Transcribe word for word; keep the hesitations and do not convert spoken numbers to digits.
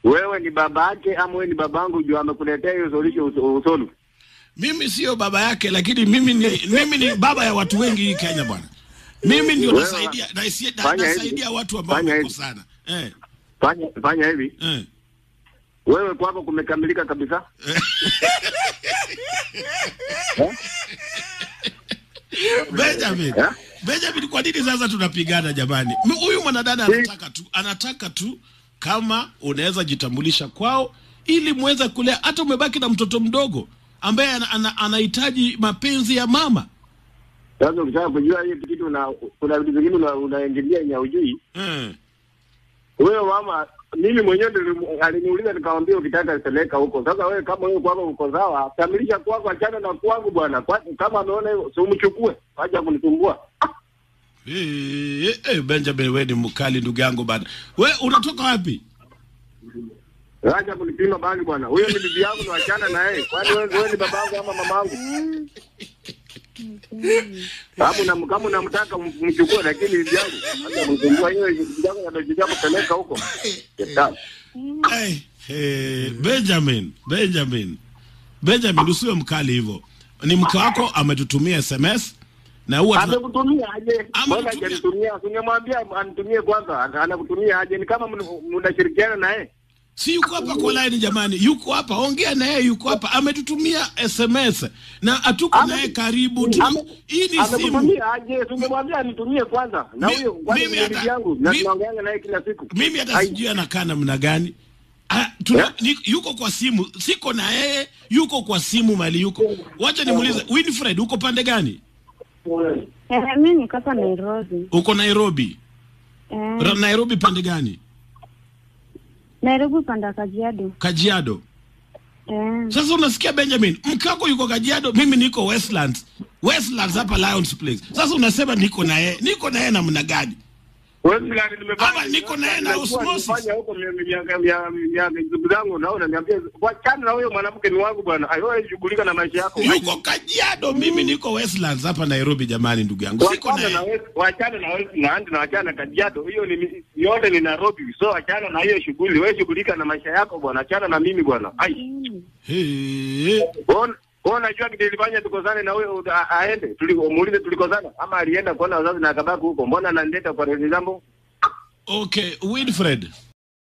Wewe ni baba yake ama wewe ni babangu juu amekuletea hiyo solution usolu? Mimi sio baba yake, lakini mimi ni mimi ni baba ya watu wengi hii Kenya bwana. Mimi ndio nasaidia na nasaidia watu ambao wako sana. Eh. Fanya fanya hivi. Eh. Wewe kwako kumekamilika kabisa? Benjamin. Yeah? Benjamin, kwa nini sasa tunapigana jamani? Huyu mwanadada anataka tu, anataka tu kama unaweza jitambulisha kwao ili muweze kulea, hata umebaki na mtoto mdogo ambaye anahitaji ana, ana mapenzi ya mama. Sasa ukitaka kujua hiyo kitu na kuna vitu vingine unaingilia nya ujui. Mm. Wewe mama, mimi mwenyewe aliniuliza nikamwambia ukitaka peleka huko. Sasa wewe kama wewe kwako uko sawa, kamilisha kwako, achana na kwangu bwana. Kwa, kama anaona hivyo si umchukue, acha kunisumbua. Eh, eh, Benjamin, wewe ni mkali ndugu yangu bana. Wewe unatoka wapi? Acha kunipima bali bwana. Huyo ni bibi yangu na achana na yeye. Kwani wewe wewe ni babangu ama mamangu? Kama na kama unamtaka mchukue, lakini bibi yangu acha kunisumbua, hiyo bibi yangu ndio jijapo peleka huko. Eh, eh, Benjamin, Benjamin. Benjamin, usiwe mkali hivyo. Ni mke wako ametutumia S M S na huwa amekutumia aje? Mbona hajanitumia? Ungemwambia anitumie kwanza. Anakutumia aje? Ni kama mnashirikiana na yeye. Si yuko hapa kwa line jamani, yuko hapa, ongea na yeye, yuko hapa, ametutumia S M S na atuko naye karibu. Hii ni simu. Amekutumia aje? Ungemwambia anitumie kwanza. Na huyo kwani ni bibi yangu na tunaongea naye kila siku. Mimi hata sijui anakaa namna gani. Ah, tuna, yeah? ni, yuko kwa simu, siko na yeye, yuko kwa simu mali yuko. Wacha nimuulize, Winfred uko pande gani? Eh, mimi niko hapa Nairobi. Uko Nairobi? Eh. Nairobi pande gani? Nairobi pande Kajiado. Kajiado. Eh. Sasa unasikia Benjamin, mkako yuko Kajiado, mimi niko Westlands. Westlands hapa Lions Place. Sasa unasema niko na yeye, niko na yeye namna gani? Westlands nimefanya. Ama niko na yeye na osmosis. Fanya huko miaka ya ndugu zangu naona niambia wachana na huyo mwanamke ni wangu bwana. Ayo shughulika na maisha yako. Yuko Kajiado, mimi niko Westlands hapa Nairobi jamani ndugu yangu. Siko na yeye. Wachana na Westlands na wachana Kajiado. Hiyo ni yote ni Nairobi. So wachana na hiyo shughuli. Wewe shughulika na maisha yako bwana. Achana na mimi bwana. Ai. Hey. Bona bona jua kitilifanya tukozane na wewe aende. Tulimuulize tulikozana ama alienda kuona wazazi na akabaki huko. Mbona ananiletea kwa rezi jambo? Okay, Winfred.